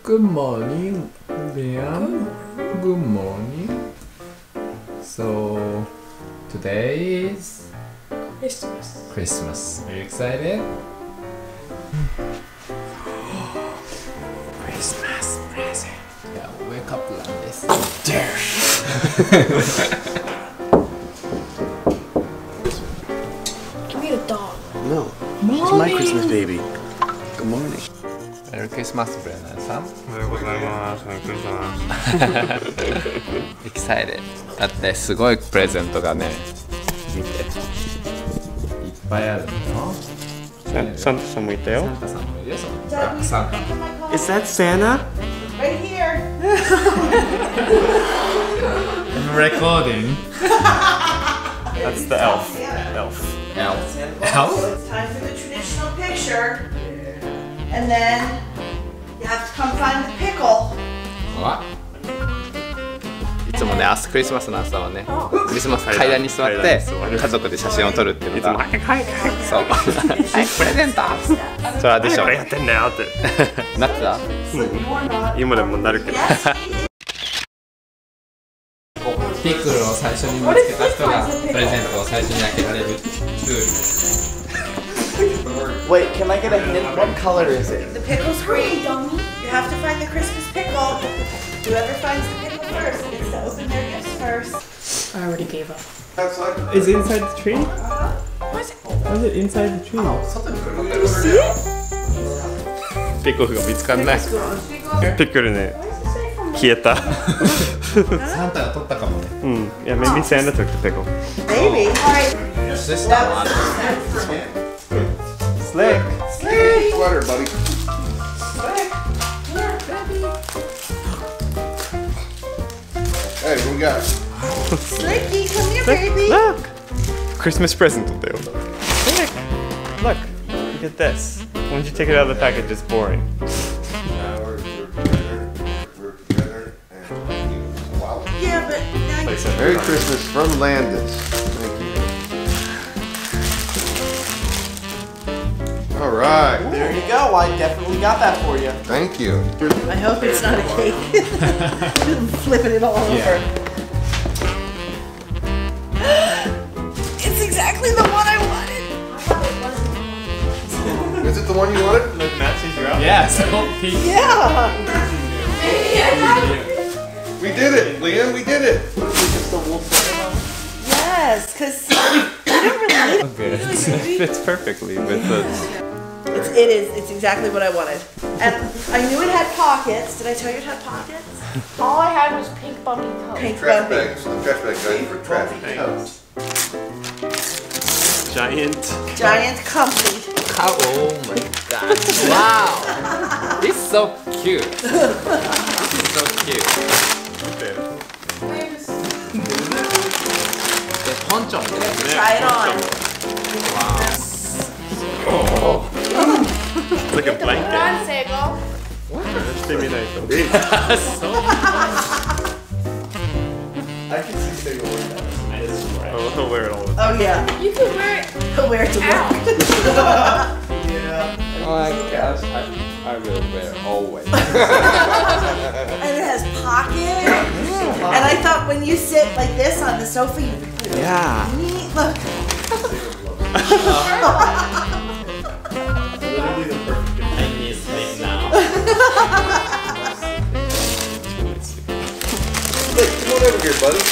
Good morning, Liam. Good morning. So, today is Christmas. Are you excited? Christmas present. Yeah, wake up like this. There. Give me a dog. No, she's my Christmas baby. Good morning. Merry Christmas, Brennan-san. おはようございます。メリークリスマス。 Excited. だってすごいプレゼントがね、見て。いっぱいあるの。 サンタさんもいたよ。 サンタさんもいるよ。サンタ。 Is that Santa? Right here. I'm recording. That's the elf. Elf. Elf. So Elf? it's time for the traditional picture. And then you have to come find the pickle. What? いつもね、明日クリスマスの朝はね、クリスマス階段に座って家族で写真を撮るっていうのが、そう、はいプレゼント。トラディション。 これやってんだよって。 なってた？ 今でもなるけど。 ピクルを最初に見つけた人がプレゼントを最初に開けられるルール。 Wait, can I get a hint? What color is it? The pickle's green. You have to find the Christmas pickle. Whoever finds the pickle first gets to open their gifts first. I already gave up. Is it inside the tree? What? How is it inside the tree? You see it? ピクルが見つかんない。ピクルね、消えた。 サンタが取ったかもね。 うん。いや、maybe Santa took the pickle. Maybe. Alright. Slick. Slick. Sweater, buddy. Hey, what we got? Slicky, come here, baby. Look. Christmas present だよ。Slick. Look. Look at this. Once you take it out of the package, it's boring. Yeah, but now you Merry Christmas from Landis. Thank you. All right. There you go. I definitely got that for you. Thank you. I hope it's not a cake. Flipping it all over. It's exactly the one I wanted. Is it the one you wanted? Look, Matt sees your outfit. Yeah, so pink. Yeah. We did it, Liam. We did it. Yes, because you don't really Good. Fits perfectly with the. It's exactly what I wanted. And I knew it had pockets. Did I tell you it had pockets? All I had was pink bumpy toes. Pink Trash bumpy. bags. The trash bag guys for trash. Giant. Comfy. Oh my god. Wow. This is so cute. This is so cute. The poncho. Try it on. It's like a blanket. Come on, Sego. してみないと。 I can see Sega wearing that. I'll wear it all the time. Oh yeah. You can wear it He'll wear it to work. out. Yeah. Oh my gosh, I will wear always. And it has pockets. And I thought when you sit like this on the sofa, you Yeah. look. Literally the perfect gift. I need sleep now. Hey, come on over here, buddy.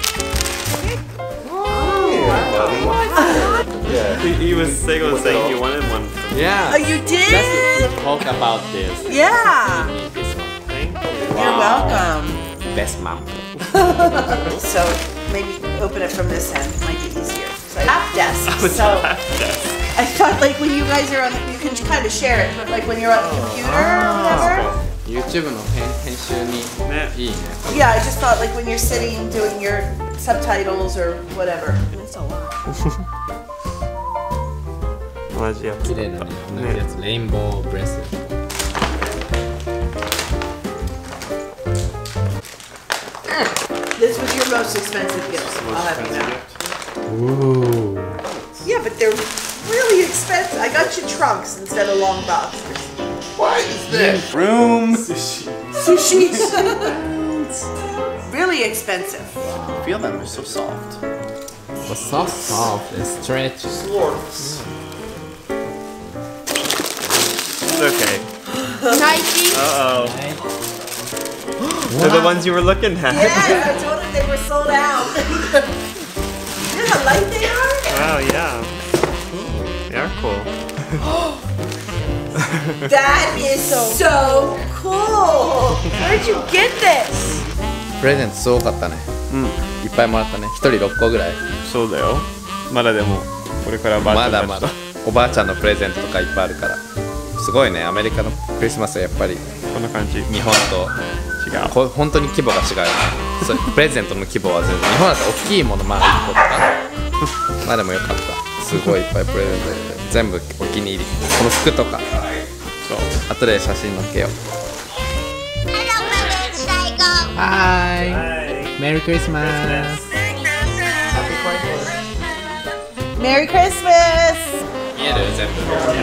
Yeah. He was Sego was saying he wanted one. Yeah. Oh, you did? Let's talk about this. Yeah. Need this one. You're welcome. Best mom. So maybe open it from this end. It might be easier. So I have desks. So I thought like when you guys are on, you can kind of share it, but like when you're on the computer or whatever. YouTube の編集にいいね。 Yeah, I just thought like when you're sitting doing your subtitles or whatever. It's a lot. 同じやつ。 綺麗なね、同じやつ、レインボーブレスレット。 This was your most expensive gift. I'll have you know. Ooh. Yeah, but they're really expensive. I got you trunks instead of long boxes. What is this? Room. Sushi. Really expensive. I feel them. They're so soft. So soft and stretchy. It's okay. Nike. Uh-oh. They're the ones you were looking at. Yeah, I told him they were sold out. You know how light they are? Wow, yeah. They are cool. That is so cool. Where'd you get this? プレゼントすごかったね。いっぱいもらったね。1人6個ぐらい。 そうだよ。まだでも、これからばあちゃんたちとまだまだ。おばあちゃんのプレゼントとかいっぱいあるから。すごいね。アメリカのクリスマスはやっぱりこんな感じ。 日本と違う。 本当に規模が違うよね。そうプレゼントの規模は全然日本だと大きいものまあ1個とかまあでもよかった。すごいいっぱいプレゼントで全部お気に入り。この服とかそう後で写真載っけよう。はーい。メリークリスマス。 Merry Christmas. 見える全部。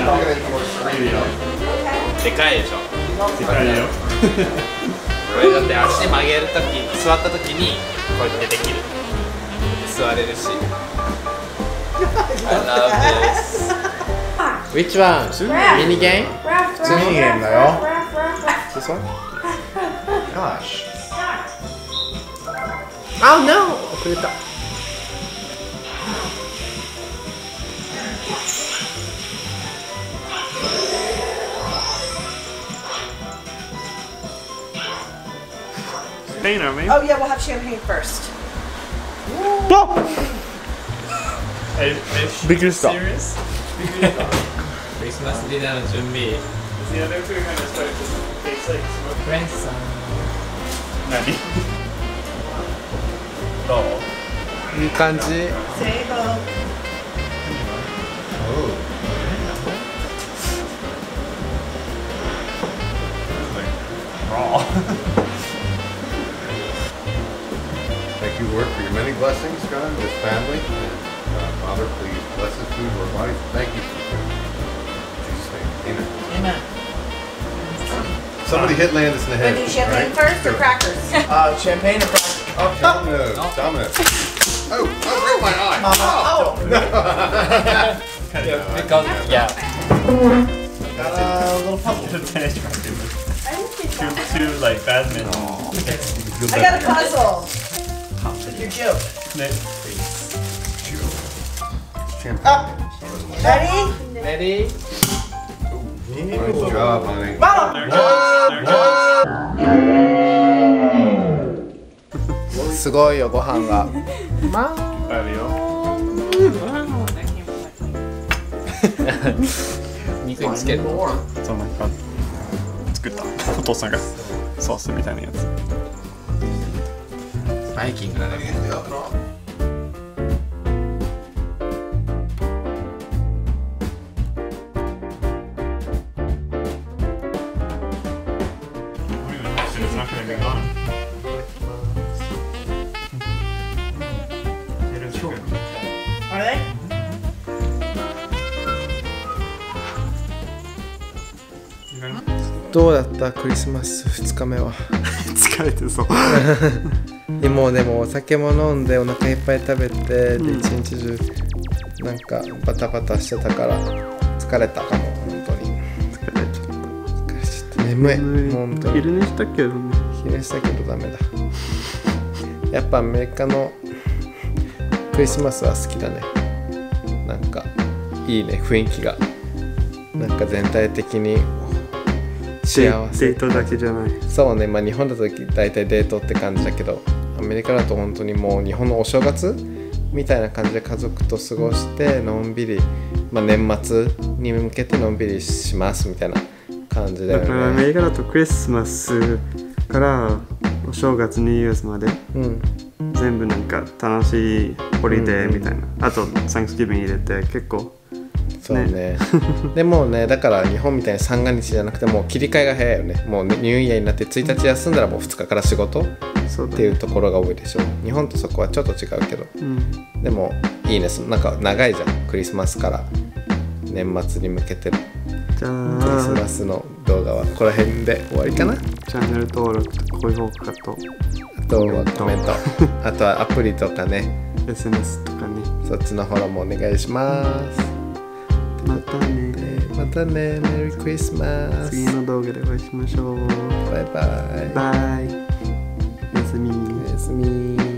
でかいでしょ。 でかいよ。 これだって足曲げるとき座ったときにこうやってできる。座れるし。I love this. Which one? Mini game? Raph, a mini game, though. Raph. This one? Gosh. Oh no! 遅れた。 Spain, are we? Oh yeah, we'll have champagne first. びっくりした。 クリスマスディナーの準備。 The other two are gonna start to taste like smoke. フレンチさん。 何？どう？ いい感じ。 Say hello. Raw. Thank you, Lord, for your many blessings, God, and his family. And Father, please bless his food to our bodies. Thank you for food. In Jesus' name, amen. Amen. Somebody hit Landis in the head. Do champagne right? first or crackers? Champagne and fries. Dominoes. Dominoes. Oh, right my eye. Because yeah. Got a little puzzle. Two like badminton. I got a puzzle. With your joke. Ready? Ready? Good job, honey. Mom! すごいよご飯が。 あるよ。 肉につける。 そうなんか作ったお父さんがソースみたいなやつ。 バイキングだね。 It's not gonna be gone. It is good. Are they? どうだったクリスマス2日目は。 疲れてそう。 もうでもお酒も飲んでお腹いっぱい食べて、で一日中なんかバタバタしてたから疲れたかも本当に。疲れちゃった。眠い本当に。 昼寝したけどね。 昼寝したけどダメだ。やっぱアメリカのクリスマスは好きだね。なんかいいね雰囲気が。なんか全体的に幸せ。 デートだけじゃない。 そうね、まあ日本だと大体デートって感じだけど、アメリカだと本当にもう日本のお正月みたいな感じで家族と過ごしてのんびり、まあ、年末に向けてのんびりしますみたいな感じだよだからアメね。 リカだとクリスマスからお正月ニューイヤーまでうん全部なんか楽しいホリデーみたいな、あと Thanksgiving 入れて結構そうねでもね、だから日本みたいに三が日じゃなくてもう切り替えが早いよね。もうニューイヤーになって1日休んだらもう2日から仕事っそうだていうところが多いでしょ。日本とそこはちょっと違うけど、でもいいね。なんか長いじゃんクリスマスから年末に向けてのじゃクリスマあスの動画はこの辺で終わりかな。 チャンネル登録と高評価とあとはコメントあとはアプリとかね SNS とかね。 そっちのフォローもお願いします。 またね。 またね。メリークリスマス。 次の動画でお会いしましょう。 バイバイ。 バイ。おやすみ。 おやすみ。